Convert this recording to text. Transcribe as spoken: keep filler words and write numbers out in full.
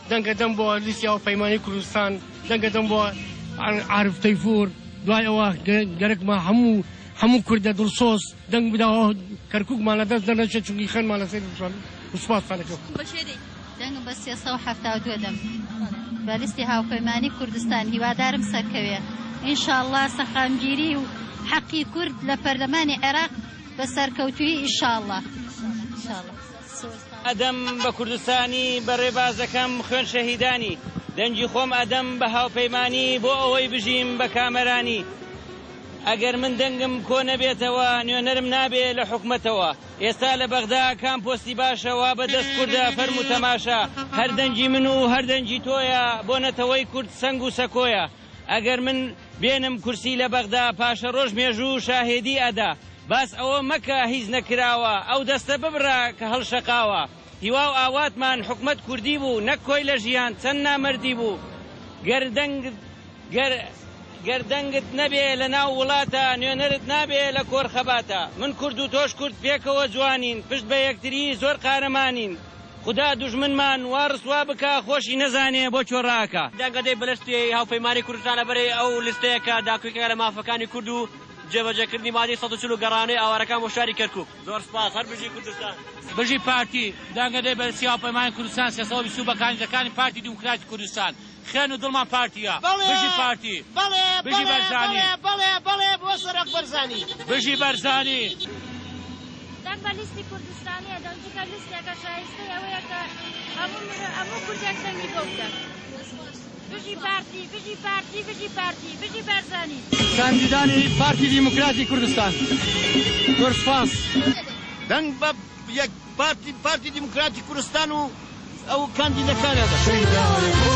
دەنگە دەم بۆ لیسیا و پەیمانی کوردستان دەنگە دەم بۆ عارف تەیفور دوای ئەوە گەرەکمان هەموو هەموو کوردە دڵسۆز دەنگ بداوە کەرکووکمان لە دەست دەنەچێت چونکی خێنمان لەسەر وسپاسانەکە دەنگم بە سێ سەد و هەفتاد و دوو دەم بە لیستی هاوپەیمانی کوردستان هیوادارم سەرکەوێ ئینشاءڵڵا سەخامگیری و حەقی کورد لە پەرلەمانی عێراق بە سەرکەوتووی ئینشاءڵڵا ئەدەم بە کوردستانی بە ڕێبازەکەم خوێن شەهیدانی دەنگی خۆم ئەدەم بە هاوپەیمانی بۆ ئەوەی بژیم بە کامەرانی ئەگەر من دەنگم کۆ نەبێتەوە نوێنەرم نابێ لە حکومەتەوە ئێستا لە بەغدا کام پۆستی باشەوە بەدەست کووردە فەرم و تەماشا هەر دەنگی من و هەر دەنگی تۆیە بۆ نەتەوەی کورد سەنگ و سەکۆیە ئەگەر من بێنم کورسی لە بەغدا پاشە ڕۆژ مێژوو شاهێدی ئەدا باس ئەوە مەکە هیچ نەکراوە ئەو دەستە ببرا کە هەڵشەقاوە هیوا و ئاواتمان حکومەت کوردی بوو نەک کۆی لە ژیان چەند نامەردی بوو گەردەنگت نەبێ لە ناو وڵاتە نوێنەرت نابێ لە کۆرخەباتە من کورد و تۆش کورد پێکەوە جوانین پشت بە یەکتری زۆر قارەمانین خدا دوژمنمان وا ڕسوا بکە خۆشی نەزانێ بۆ چۆڕاکە دەنگەدەی بەلەستی هاوپەیمانی کوردستانە بەرێ ئەو لیستەیە کە داکوێکە لە مافەکانی کورد و جێبەجێکردنی مادەی سەد و چل و گەڕانەی ئاوارەکان بۆ شاری کەرکووک زۆر سپاس هەر بژی کوردستان بژی پارتی دەنگەدەی بەلەستی هاوپەیمانی کوردستان سێ سەد و بیست و بە کاندیدەکانی پارتی دیموکراتی کوردستان خێن و دڵمان پارتیە بژی پارتی بژی بەرزانی بەڵێ بەڵێ بۆ سەرک بەرزانی بژی بەرزانی دەنگ بە لیستی کوردستانیە دەنگەکە لیستێکە شایستەی ئەوەیە کە هەموو کوردێک دەنگی بۆ بدەن بژی پارتی بژی پارتی بژی پارتی بژی بەرزانی کاندیدانی پارتی دیموکراتی کوردستان زۆر سپاس دەنگ بە یەک پارتی پارتی دیموکراتی کوردستان و ئەو کاندیدەکانە